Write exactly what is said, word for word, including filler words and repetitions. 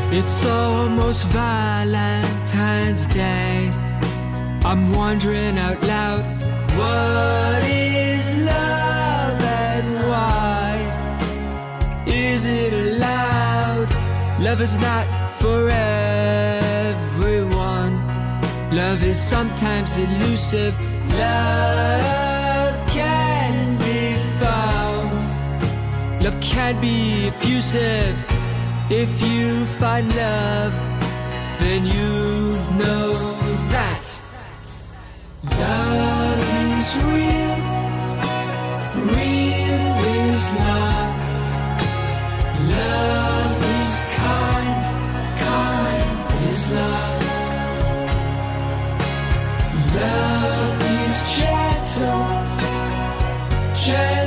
It's almost Valentine's Day. I'm wondering out loud, what is love and why is it allowed? Love is not for everyone. Love is sometimes elusive. Love can be found. Love can be effusive. If you find love, then you know that love is real. Real is love. Love is kind. Kind is love. Love is gentle. Gentle